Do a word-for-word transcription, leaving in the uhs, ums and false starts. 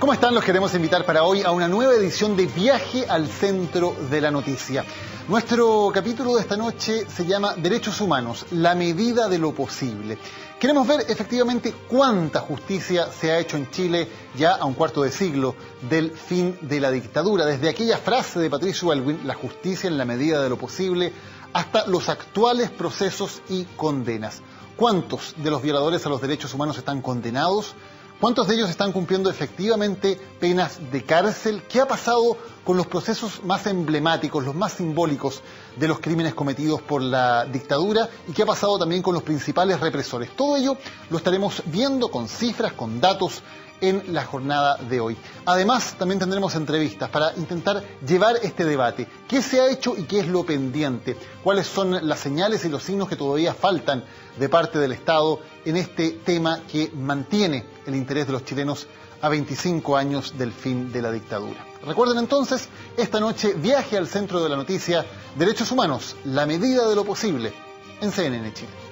¿Cómo están? Los queremos invitar para hoy a una nueva edición de Viaje al Centro de la Noticia. Nuestro capítulo de esta noche se llama Derechos Humanos, la medida de lo posible. Queremos ver efectivamente cuánta justicia se ha hecho en Chile ya a un cuarto de siglo del fin de la dictadura. Desde aquella frase de Patricio Aylwin, la justicia en la medida de lo posible, hasta los actuales procesos y condenas. ¿Cuántos de los violadores a los derechos humanos están condenados? ¿Cuántos de ellos están cumpliendo efectivamente penas de cárcel? ¿Qué ha pasado con los procesos más emblemáticos, los más simbólicos de los crímenes cometidos por la dictadura? ¿Y qué ha pasado también con los principales represores? Todo ello lo estaremos viendo con cifras, con datos, en la jornada de hoy. Además, también tendremos entrevistas para intentar llevar este debate. ¿Qué se ha hecho y qué es lo pendiente? ¿Cuáles son las señales y los signos que todavía faltan de parte del Estado en este tema que mantiene el interés de los chilenos a veinticinco años del fin de la dictadura? Recuerden entonces, esta noche Viaje al Centro de la Noticia, Derechos Humanos, la medida de lo posible, en C N N Chile.